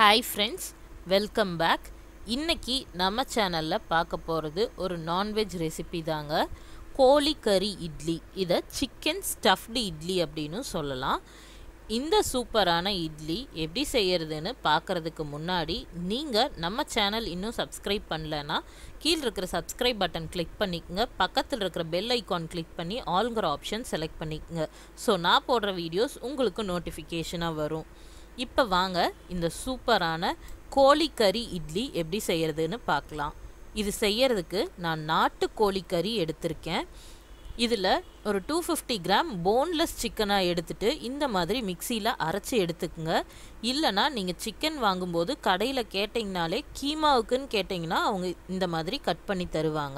Hi friends, welcome back. இன்னைக்கு நம்ம சேனல்ல பார்க்க போறது ஒரு நான்வெஜ் ரெசிபி தாங்க. கோழி கறி இட்லி. இத சிக்கன் ஸ்டஃப்டு இட்லி அப்படினு சொல்லலாம். இந்த சூப்பரான இட்லி எப்படி செய்யறதுன்னு பார்க்கிறதுக்கு முன்னாடி நீங்க நம்ம சேனல் இன்னும் சப்ஸ்கிரைப் பண்ணலனா கீழ இருக்கிற சப்ஸ்கிரைப் பட்டன் கிளிக் பண்ணிக்கங்க. பக்கத்துல இருக்கிற பெல் ஐகான் கிளிக் பண்ணி ஆல்ங்கற ஆப்ஷன் செலக்ட் பண்ணிக்கங்க. சோ நான் போடுற வீடியோஸ் உங்களுக்கு நோட்டிஃபிகேஷனா வரும். இப்போ வாங்க இந்த சூப்பரான கோழி கறி இட்லி எப்படி செய்யறதுன்னு பார்க்கலாம். இது செய்யறதுக்கு நான் நாட்டு கோழி கறி எடுத்திருக்கேன். இதில் ஒரு 250 கிராம் போன்லெஸ் சிக்கனா எடுத்துட்டு இந்த மாதிரி மிக்சியில் அரைச்சி எடுத்துக்குங்க. இல்லைனா நீங்கள் சிக்கன் வாங்கும்போது கடையில் கேட்டிங்கனாலே கீமாவுக்குன்னு கேட்டிங்கன்னா அவங்க இந்த மாதிரி கட் பண்ணி தருவாங்க.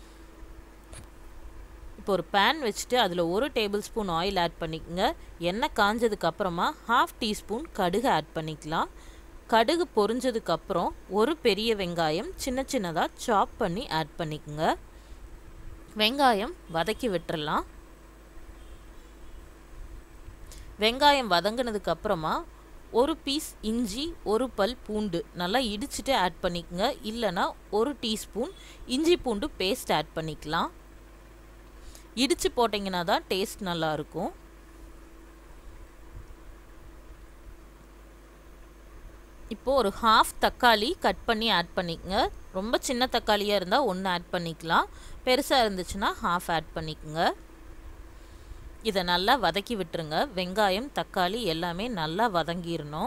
இப்போ ஒரு பேன் வச்சுட்டு அதில் 1 டேபிள் ஸ்பூன் ஆயில் ஆட் பண்ணிக்கங்க. எண்ணெய் காஞ்சதுக்கு அப்புறமா 1/2 டீஸ்பூன் கடுகு ஆட் பண்ணிக்கலாம். கடுகு பொரிஞ்சதுக்கப்புறம் ஒரு பெரிய வெங்காயம் சின்ன சின்னதாக சாப் பண்ணி ஆட் பண்ணிக்கங்க. வெங்காயம் வதக்கி விட்டுறலாம். வெங்காயம் வதங்கினதுக்கு அப்புறமா ஒரு பீஸ் இஞ்சி, ஒரு பல் பூண்டு நல்லா இடிச்சிட்டு ஆட் பண்ணிக்கங்க. இல்லைனா 1 டீஸ்பூன் இஞ்சி பூண்டு பேஸ்ட் ஆட் பண்ணிக்கலாம். இடிச்சு போட்டிங்கன்னா தான் டேஸ்ட் நல்லா இருக்கும். இப்போ ஒரு 1/2 தக்காளி கட் பண்ணி ஆட் பண்ணிக்கங்க. ரொம்ப சின்ன தக்காளியாக இருந்தால் 1 ஆட் பண்ணிக்கலாம். பெருசாக இருந்துச்சுன்னா 1/2 ஆட் பண்ணிக்கங்க. இதை நல்லா வதக்கி விட்டுருங்க. வெங்காயம் தக்காளி எல்லாமே நல்லா வதங்கிடணும்.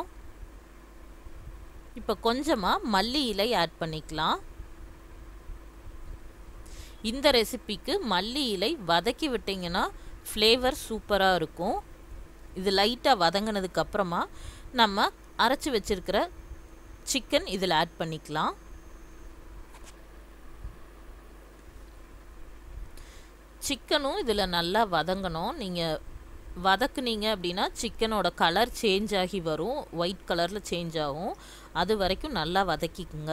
இப்போ கொஞ்சமாக மல்லி இலை ஆட் பண்ணிக்கலாம். இந்த ரெசிபிக்கு மல்லி இலை வதக்கி விட்டிங்கன்னா ஃப்ளேவர் சூப்பராக இருக்கும். இது லைட்டாக வதங்கினதுக்கு அப்புறமா நம்ம அரைச்சி வச்சிருக்கிற சிக்கன் இதில் ஆட் பண்ணிக்கலாம். சிக்கனும் இதில் நல்லா வதங்கணும். நீங்கள் வதக்குனீங்க அப்படின்னா சிக்கனோட கலர் சேஞ்ச் ஆகி வரும். ஒயிட் கலரில் சேஞ்ச் ஆகும். அது வரைக்கும் நல்லா வதக்கிக்குங்க.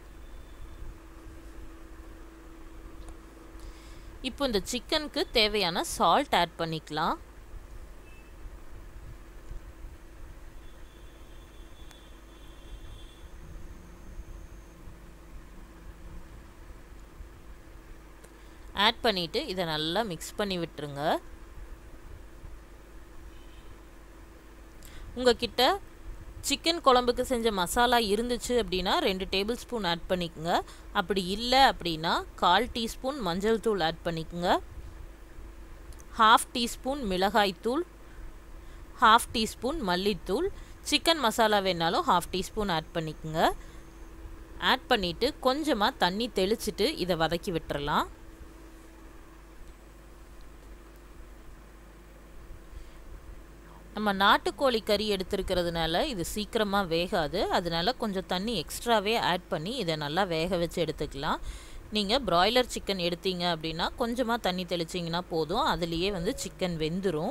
இப்போ இந்த சிக்கனுக்கு தேவையான சால்ட் ஆட் பண்ணிக்கலாம். ஆட் பண்ணிட்டு இதை நல்லா மிக்ஸ் பண்ணி விட்டுருங்க. உங்ககிட்ட சிக்கன் குழம்புக்கு செஞ்ச மசாலா இருந்துச்சு அப்படின்னா 2 டேபிள் ஸ்பூன் ஆட் பண்ணிக்கோங்க. அப்படி இல்லை அப்படின்னா 1/4 டீஸ்பூன் மஞ்சள் தூள் ஆட் பண்ணிக்கோங்க. 1/2 டீஸ்பூன் மிளகாய்த்தூள், 1/2 டீஸ்பூன் மல்லித்தூள், சிக்கன் மசாலா வேணாலும் 1/2 டீஸ்பூன் ஆட் பண்ணிக்கோங்க. ஆட் பண்ணிவிட்டு கொஞ்சமாக தண்ணி தெளிச்சிட்டு இதை வதக்கி விட்டுறலாம். நம்ம நாட்டுக்கோழி கறி எடுத்துருக்கிறதுனால இது சீக்கிரமாக வேகாது. அதனால கொஞ்சம் தண்ணி எக்ஸ்ட்ராவே ஆட் பண்ணி இதை நல்லா வேக வச்சு எடுத்துக்கலாம். நீங்கள் பிராய்லர் சிக்கன் எடுத்தீங்க அப்படின்னா கொஞ்சமாக தண்ணி தெளிச்சிங்கன்னா போதும். அதுலேயே சிக்கன் வெந்துடும்.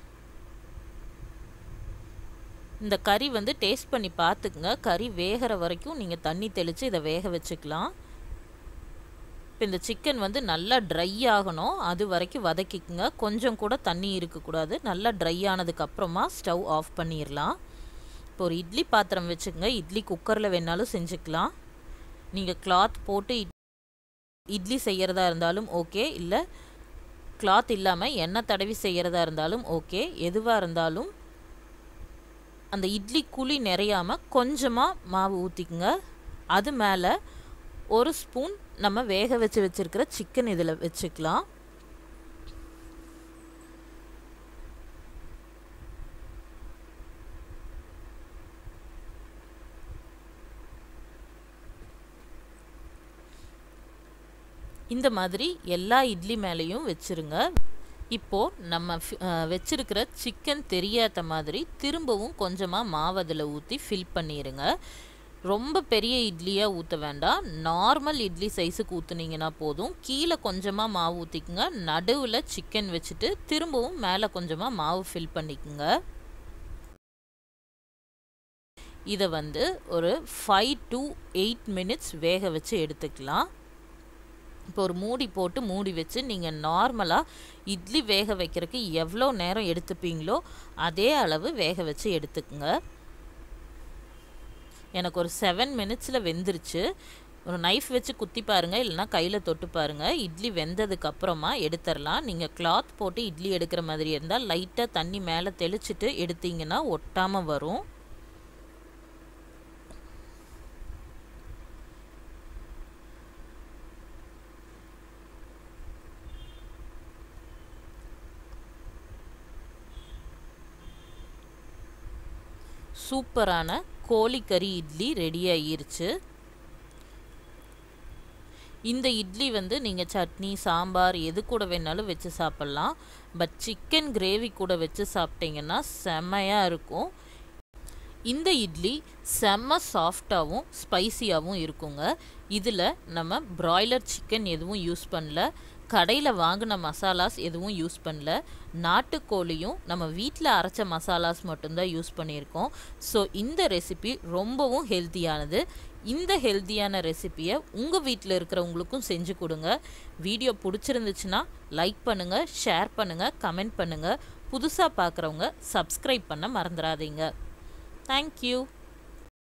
இந்த கறி டேஸ்ட் பண்ணி பார்த்துக்குங்க. கறி வேகிற வரைக்கும் நீங்கள் தண்ணி தெளித்து இதை வேக வச்சுக்கலாம். இப்போ இந்த சிக்கன் நல்லா ட்ரை ஆகணும். அது வரைக்கும் வதக்கிக்குங்க. கொஞ்சம் கூட தண்ணி இருக்கக்கூடாது. நல்லா ட்ரை ஆனதுக்கப்புறமா ஸ்டவ் ஆஃப் பண்ணிடலாம். இப்போ ஒரு இட்லி பாத்திரம் வச்சுக்கோங்க. இட்லி குக்கரில் வேணாலும் செஞ்சுக்கலாம். நீங்கள் கிளாத் போட்டு இட்லி செய்கிறதா இருந்தாலும் ஓகே, இல்லை கிளாத் இல்லாமல் எண்ணெய் தடவி செய்கிறதா இருந்தாலும் ஓகே. எதுவாக இருந்தாலும் அந்த இட்லி குழி நிறையாமல் கொஞ்சமாக மாவு ஊற்றிக்குங்க. அது மேலே 1 ஸ்பூன் நம்ம வேக வச்சிருக்கிற சிக்கன் இதில் வச்சுக்கலாம். இந்த மாதிரி எல்லா இட்லி மேலேயும் வச்சுருங்க. இப்போது நம்ம வச்சிருக்கிற சிக்கன் தெரியாத மாதிரி திரும்பவும் கொஞ்சமாக மாவு அதில் ஊற்றி ஃபில் பண்ணிடுங்க. ரொம்ப பெரிய இட்லியாக ஊற்ற வேண்டாம். நார்மல் இட்லி சைஸுக்கு ஊற்றுனீங்கன்னா போதும். கீழே கொஞ்சமாக மாவு ஊற்றிக்குங்க. நடுவில் சிக்கன் வச்சுட்டு திரும்பவும் மேலே கொஞ்சமாக மாவு ஃபில் பண்ணிக்குங்க. இதை ஒரு 5 to 8 மினிட்ஸ் வேக வச்சு எடுத்துக்கலாம். இப்போ ஒரு மூடி போட்டு மூடி வச்சு நீங்கள் நார்மலாக இட்லி வேக வைக்கிறதுக்கு எவ்வளோ நேரம் எடுத்துப்பீங்களோ அதே அளவு வேக வச்சு எடுத்துக்குங்க. எனக்கு ஒரு 7 மினிட்ஸில் வெந்துருச்சு. ஒரு நைஃப் வச்சு குத்தி பாருங்கள், இல்லைனா கையில் தொட்டு பாருங்கள். இட்லி வெந்ததுக்கு அப்புறமா எடுத்துடலாம். நீங்கள் கிளாத் போட்டு இட்லி எடுக்கிற மாதிரி இருந்தால் லைட்டாக தண்ணி மேலே தெளிச்சிட்டு எடுத்தீங்கன்னா ஒட்டாமல் வரும். சூப்பரான கோழிக்கறி இட்லி ரெடி ஆகிருச்சு. இந்த இட்லி வந்து நீங்கள் சட்னி சாம்பார் எது கூட வேணாலும் வச்சு சாப்பிட்லாம். பட் சிக்கன் கிரேவி கூட வச்சு சாப்பிட்டீங்கன்னா செம்மையாக இருக்கும். இந்த இட்லி செம்ம சாஃப்டாகவும் ஸ்பைசியாகவும் இருக்குங்க. இதில் நம்ம பிராய்லர் சிக்கன் எதுவும் யூஸ் பண்ணல, கடையில் வாங்கின மசாலாஸ் எதுவும் யூஸ் பண்ணல, நாட்டுக்கோழியும் நம்ம வீட்டில் அரைச்ச மசாலாஸ் மட்டும்தான் யூஸ் பண்ணியிருக்கோம். ஸோ இந்த ரெசிபி ரொம்பவும் ஹெல்த்தியானது. இந்த ஹெல்த்தியான ரெசிப்பியை உங்கள் வீட்டில் இருக்கிறவங்களுக்கும் செஞ்சு கொடுங்க. வீடியோ பிடிச்சிருந்துச்சுன்னா லைக் பண்ணுங்கள், ஷேர் பண்ணுங்கள், கமெண்ட் பண்ணுங்கள். புதுசாக பார்க்குறவங்க சப்ஸ்கிரைப் பண்ண மறந்துடாதீங்க. தேங்க்யூ.